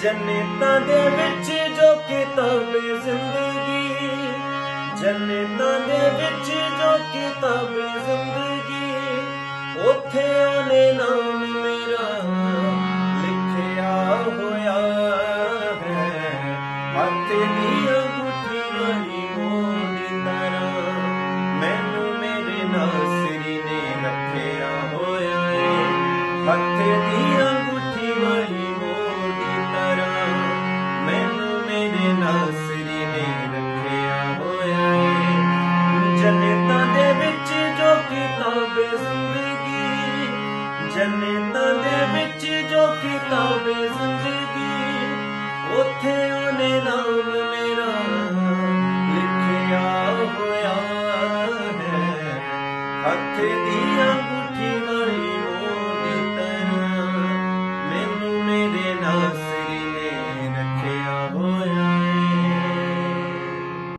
जन्नतां दे विच जो किताबे जिंदगी, जन्नतां दे विच जो किताबे जिंदगी, ओथे ओने नाम मेरा लिखिया होया है। हथ दी अंगूठी वाली मोड़ तरह मैनू मेरे नासरी ने रखिया होया है। हथ दी अंगूठी वाली नासरी ने रखिया होया है। जन्नतां दे विच जो किताबे जिंदगी, जन्नत